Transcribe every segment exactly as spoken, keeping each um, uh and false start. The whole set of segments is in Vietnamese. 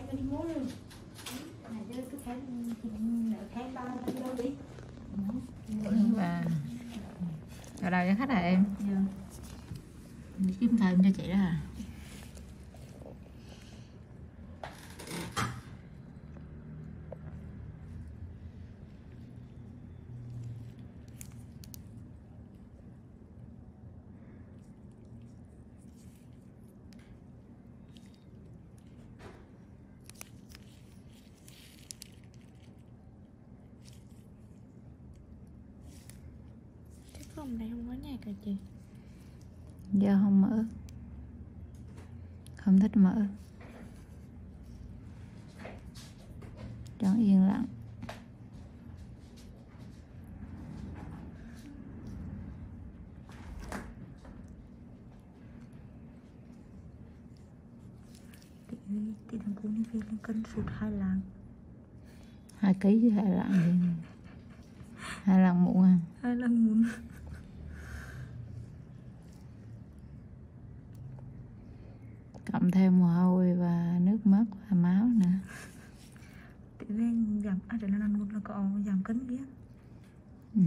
đi mua luôn. Này chứ cứ khám khám ba đi đâu đi. Và ở đâu cho khách hả em? Dạ. Đi kiếm thêm cho chị đó hả? Phòng này không có nhạc hả chị? Giờ không mở. Không thích mở. Chọn yên lặng. Chị chị thằng cô đi về lên cân sụt hai lạng. Hai ký chứ hai lạng gì? Hai lạng muỗng à? Hai lạng muỗng. Cộng thêm mồ hôi và nước mắt và máu nữa. Tự nhiên giảm, à để là lần một là có giảm cân biết. Ừ.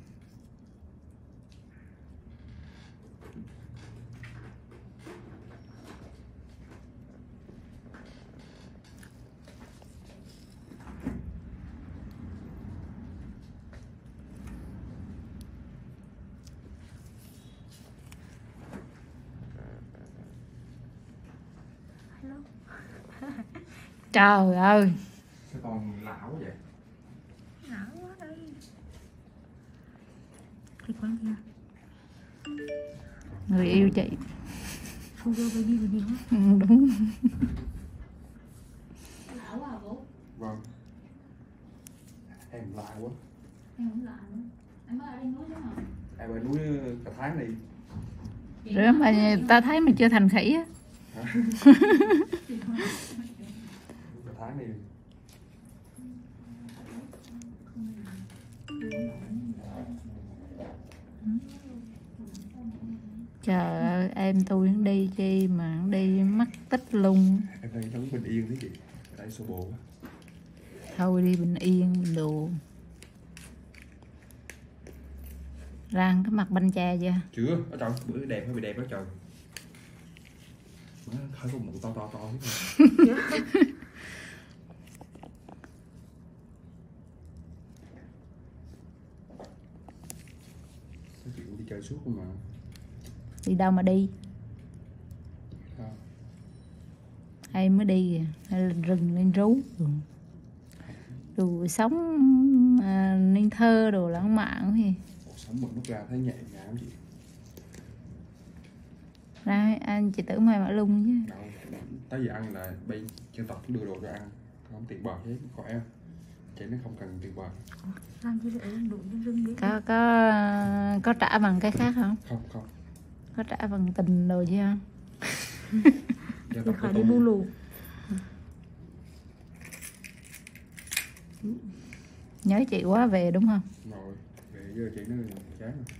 Trời ơi. Sao còn lão vậy? Lão quá đây. Cái quán kia. Người yêu chị. Sugar baby của gì Ừ, đúng. lão quá hả bố? Vâng. Em lạ quá. Em không lạ nữa. Em mới ở đây núi chứ hả? Em ở núi cả tháng này. Rửa mà ta thấy mình chưa thành khỉ á. Cả tháng này. Trời ơi, em tôi nó đi chi mà nó đi mắc tích luôn. Em đang sống bình yên thế chị. Tại số bộ. Thôi đi bình yên đồ. Rang cái mặt banh cha chưa? Chưa, ở trời, bữa đẹp hay bị đẹp đó trời. Má hơi có mụn to to to thế này. Sao chị cũng đi chơi suốt không mà. Đi đâu mà đi? À. Hay mới đi kìa, hay lên rừng lên rú đồ sống à, nên thơ đồ lãng mạn gì. Cuộc sống mình lúc ra thấy nhẹ nhàng chị. Ra anh chị tưởng mày mà lung chứ. Đâu, tới giờ ăn là bay trên tập đưa đồ cho ăn, không tiền bạc hết, khỏe. Chị nó không cần tiền bạc. Làm gì để đủ trên rừng đi. Có có có trả bằng cái khác không? Không không. Có trả bằng tình đồ chứ không? Gia Thì tộc khỏi của đi tôi. bu lù. Nhớ chị quá về đúng không? Rồi, về giờ chị nó chán rồi.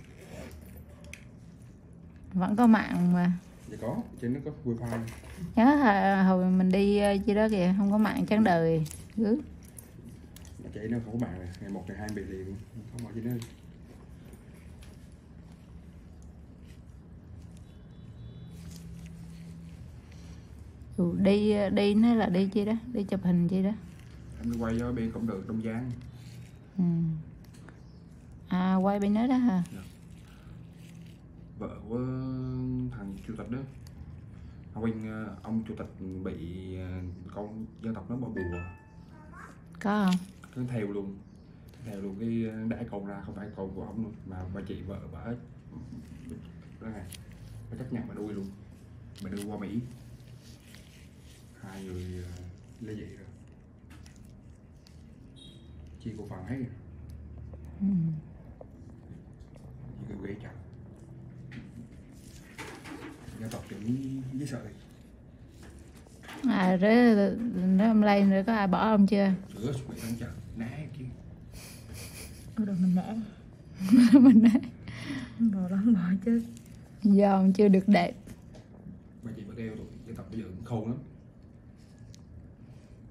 Vẫn có mạng mà. Dạ có, chị nó có wifi. Nhớ hồi, hồi mình đi chi đó kìa, không có mạng chán đời. Ừ. Mà chị nó không có mạng này, ngày một ngày hai bị liền, không hỏi chị nó. Ừ, đi đi nói là đi chi đó, đi chụp hình chi đó. Em đi quay cho bên cộng đường Đông Giang. Ừ. À quay bên đó đó hả? Dạ. Vợ của thằng chủ tịch đó. Ông anh, ông chủ tịch bị con dân tộc nó bỏ bùa. Có không? Cứ theo luôn. Theo luôn cái đãi con ra, không phải con của ông luôn. Mà bà chị vợ bà đó này. Bà chấp nhận bà nuôi luôn. Bà đưa qua Mỹ. Hai người lấy vậy rồi. Chia cổ phần hết rồi. Ừ. Chỉ cần ghế chặt. Gia tộc chuẩn với sợi. À rồi nó ông lên rồi có ai bỏ ông chưa? Chưa, bị tăng chặt, ná kia. Ở đâu mình nã. Mình nói Bỏ lắm bỏ chứ. do ông chưa được đẹp. Bà chị bà kêu tụi dân tộc bây giờ cũng khôn lắm.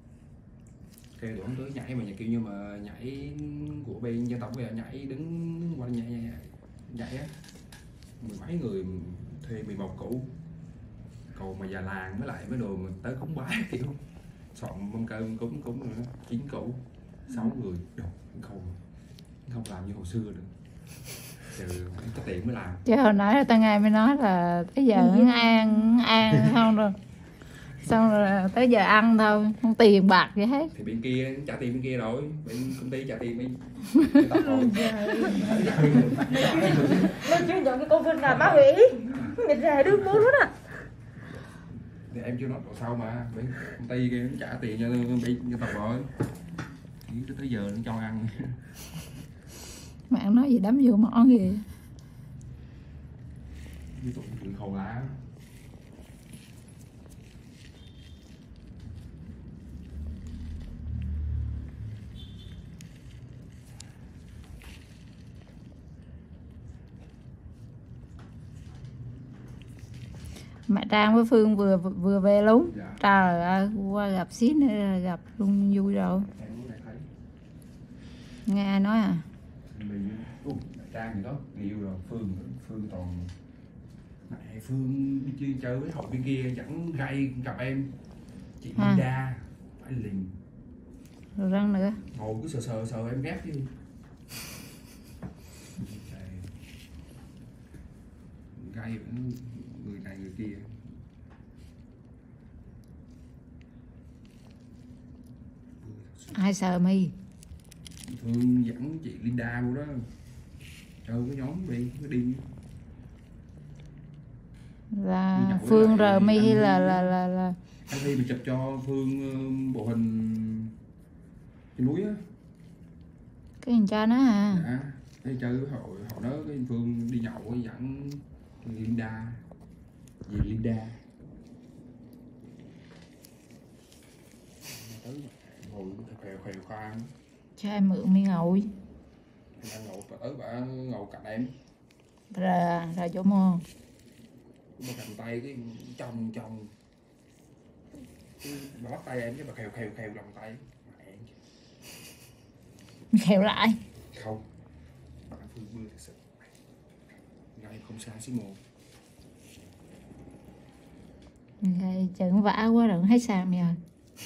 kêu tụi ông tới nhảy mà nhảy kiểu như mà nhảy của bên dân tộc bây giờ nhảy đứng qua nhảy nhảy nhảy á, mười mấy người thuê mười một củ, cầu mà già làng với lại mấy đồ mình tới cúng bái kiểu soạn mâm cơm cúng cúng nữa chín củ sáu người đồ không không làm như hồi xưa nữa, trừ có tiền mới làm. Chứ hồi nãy là tao nghe mới nói là tới giờ ăn ăn ăn không rồi xong rồi tới giờ ăn thôi, không tiền bạc gì hết. Thì bên kia trả tiền bên kia rồi, bên công ty trả tiền bên tao rồi. Nó chưa nhận cái công việc nào má hủy mệt rè đương bố luôn à. Thì em chưa nói độ sau mà bên công ty kia nó trả tiền cho bên cho tao rồi, chỉ tới giờ nó cho ăn. Mẹ ăn nói gì đấm vô món gì Ví dụ chuyện khâu lá mẹ Trang với Phương vừa vừa về luôn. dạ. Trời ơi, qua gặp xíu nữa là gặp luôn vui rồi. em cũng đã thấy Nghe ai nói à? mình uh, Trang gì đó nhiều rồi Phương Phương toàn mẹ Phương đi chơi, chơi với hội bên kia chẳng gây gặp em chị À. Linda phải liền Rồi răng nữa. ngồi cứ sờ sờ sờ em ghét chứ. Gây người này người kia. Ai sờ mi? Phương dẫn chị Linda luôn đó, chơi cái nhóm đi cái đi Là Đi nhậu với Phương lại rờ mi hay anh là Huy. là là là anh Thi bị chụp cho Phương ờ, bộ hình trên núi á. cái thằng cha nó à? Dạ đi chơi với hội hội đó cái Phương đi nhậu với dẫn Linda gì Linda tới ngồi khều khều khoan Cho em mượn mi ngồi. đang ngồi tới bà ngồi cạnh em Rồi rồi chỗ mô. bà cầm tay cái chồng chồng bà bắt tay em cái bà khều khều khều lòng tay mẹ Khều lại. không bà Phương mưa thật sự ngay không xa xí mồ Rồi chừng vã quá rồi thấy sao bây giờ.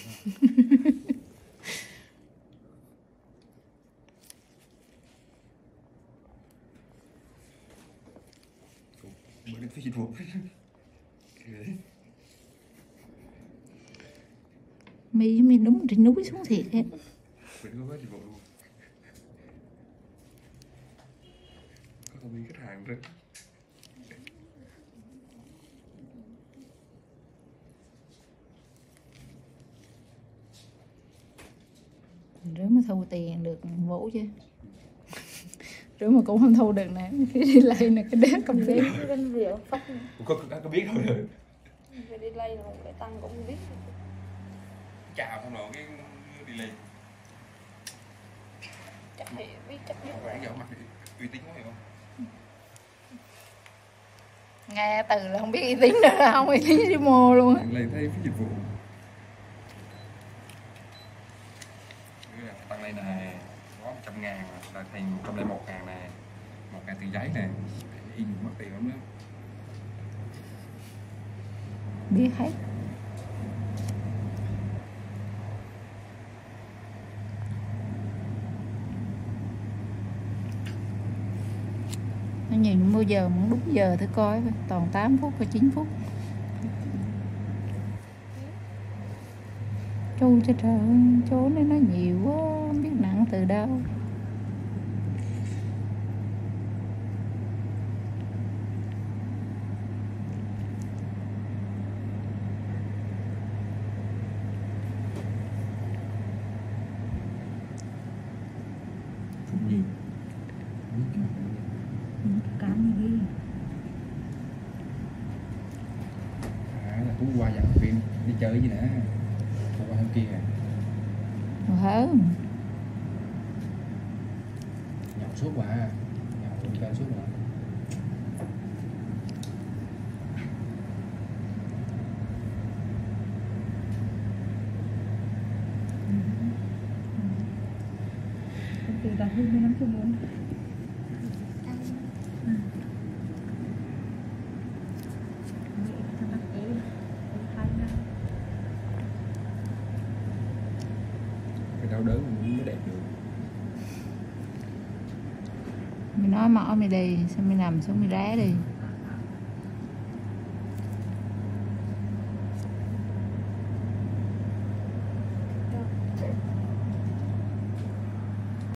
bữa đến dịch vụ Mi mi đúng trên núi xuống thiệt em. mình có hết dịch vụ luôn có thông tin khách hàng rồi Rửa mới thu tiền được Vũ chứ. Rửa mà cũng không thu được nè. Khi đi lấy nè cái đá cầm phí. Bên rượu phát có, có, có biết thôi rồi về đi lay rồi lại tăng cũng không biết. chào xong rồi cái đi lên Chắc thì biết chắc biết. quảng giờ mặt uy tín quá hiểu không Nghe từ là không biết uy tín nữa là không uy tín đi mô luôn á. lên thấy phí dịch vụ tăng lên này có một trăm ngàn là thành một trăm lẻ một ngàn này một ngàn tiền giấy này in mất tiền lắm nữa Biết hết. Nó nhìn bao giờ muốn đúng giờ thử coi toàn tám phút và chín phút. Chu cho trời ơi, chỗ này nó nhiều quá, không biết nặng từ đâu. Phút gì Cám gì đi. à là Tú qua dặn phim đi chơi gì nè Tú qua hôm kia à Hơn. nhậu suốt mà nhậu đi chơi suốt mà người ta hơn mấy năm chưa muốn. Anh Ừ. nghĩ cho bác em em khai ra. Cái đau đớn mình mới đẹp được. Mày nói mỏ mày đi, sao mày nằm xuống mày rá đi.